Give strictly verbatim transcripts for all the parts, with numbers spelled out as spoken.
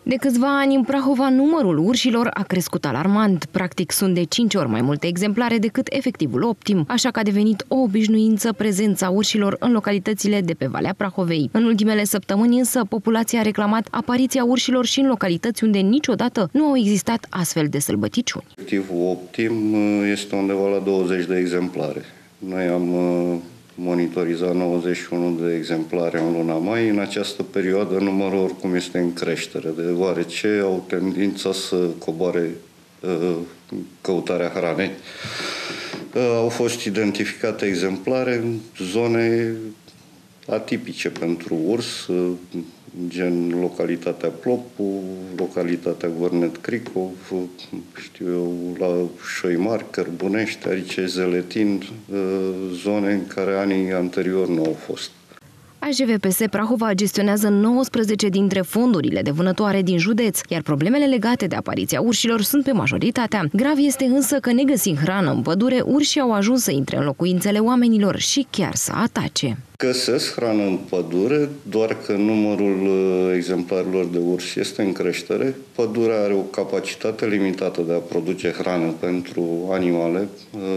De câțiva ani, în Prahova, numărul urșilor a crescut alarmant. Practic, sunt de cinci ori mai multe exemplare decât efectivul optim, așa că a devenit o obișnuință prezența urșilor în localitățile de pe Valea Prahovei. În ultimele săptămâni, însă, populația a reclamat apariția urșilor și în localități unde niciodată nu au existat astfel de sălbăticiuni. Efectivul optim este undeva la douăzeci de exemplare. Noi am monitorizat nouăzeci și unu de exemplare în luna mai. În această perioadă numărul oricum este în creștere, deoarece au tendința să coboare uh, căutarea hranei. Uh, au fost identificate exemplare în zone atipice pentru urs, uh, gen localitatea Plopu, localitatea Gornet Cricov, știu eu, la Șoimar, Cărbunești, Arice, Zeletin, zone în care anii anteriori nu au fost. A J V P S Prahova gestionează nouăsprezece dintre fondurile de vânătoare din județ, iar problemele legate de apariția urșilor sunt pe majoritatea. Grav este însă că, negăsind hrană în pădure, urșii au ajuns să intre în locuințele oamenilor și chiar să atace. Găsesc hrană în pădure, doar că numărul exemplarilor de urși este în creștere. Pădurea are o capacitate limitată de a produce hrană pentru animale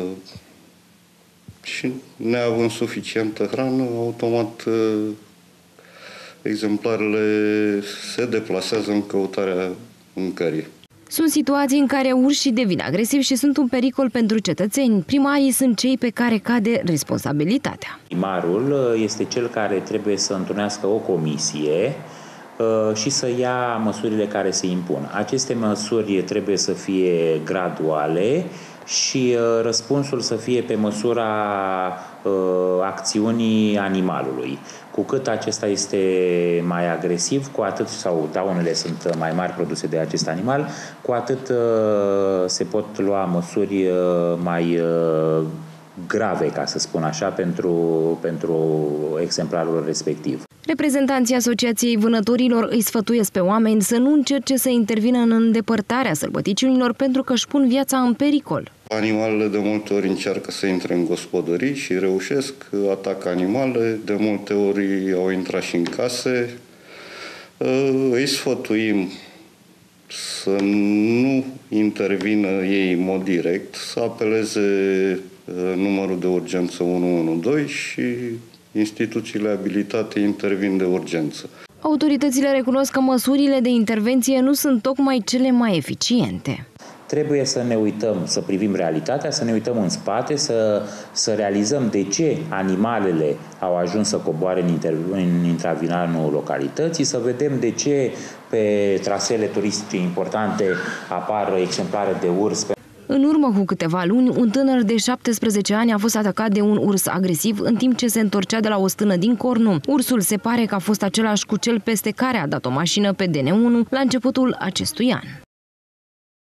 și, neavând suficientă hrană, automat exemplarele se deplasează în căutarea mâncării. Sunt situații în care urșii devin agresivi și sunt un pericol pentru cetățeni. Primarii sunt cei pe care cade responsabilitatea. Primarul este cel care trebuie să întrunească o comisie și să ia măsurile care se impun. Aceste măsuri trebuie să fie graduale și răspunsul să fie pe măsura acțiunii animalului. Cu cât acesta este mai agresiv, cu atât, sau daunele sunt mai mari produse de acest animal, cu atât se pot lua măsuri mai grave, ca să spun așa, pentru, pentru exemplarul respectiv. Reprezentanții Asociației Vânătorilor îi sfătuiesc pe oameni să nu încerce să intervină în îndepărtarea sălbăticiunilor pentru că își pun viața în pericol. Animalele de multe ori încearcă să intre în gospodării și reușesc, atacă animale, de multe ori au intrat și în case. Îi sfătuim să nu intervină ei în mod direct, să apeleze numărul de urgență unu unu doi și instituțiile abilitate intervin de urgență. Autoritățile recunosc că măsurile de intervenție nu sunt tocmai cele mai eficiente. Trebuie să ne uităm, să privim realitatea, să ne uităm în spate, să, să realizăm de ce animalele au ajuns să coboare în, inter- în intravinalul localității, să vedem de ce pe traseele turistice importante apar exemplare de urs. În urmă cu câteva luni, un tânăr de șaptesprezece ani a fost atacat de un urs agresiv în timp ce se întorcea de la o stână din Cornu. Ursul se pare că a fost același cu cel peste care a dat o mașină pe D N unu la începutul acestui an.